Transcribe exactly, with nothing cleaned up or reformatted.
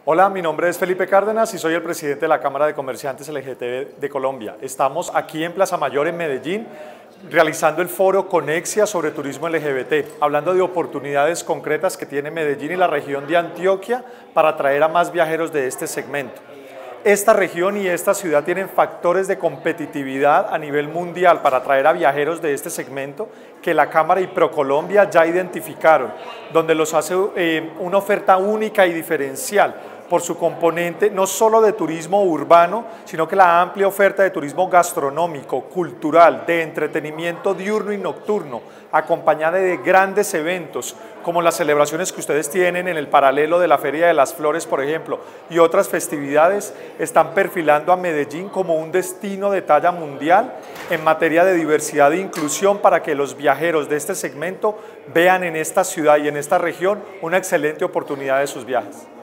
Hola, mi nombre es Felipe Cárdenas y soy el presidente de la Cámara de Comerciantes L G T B de Colombia. Estamos aquí en Plaza Mayor, en Medellín, realizando el foro Conexia sobre turismo L G B T, hablando de oportunidades concretas que tiene Medellín y la región de Antioquia para atraer a más viajeros de este segmento. Esta región y esta ciudad tienen factores de competitividad a nivel mundial para atraer a viajeros de este segmento que la Cámara y ProColombia ya identificaron, donde los hace eh, una oferta única y diferencial por su componente no solo de turismo urbano, sino que la amplia oferta de turismo gastronómico, cultural, de entretenimiento diurno y nocturno, acompañada de grandes eventos, como las celebraciones que ustedes tienen en el paralelo de la Feria de las Flores, por ejemplo, y otras festividades, están perfilando a Medellín como un destino de talla mundial en materia de diversidad e inclusión para que los viajeros de este segmento vean en esta ciudad y en esta región una excelente oportunidad de sus viajes.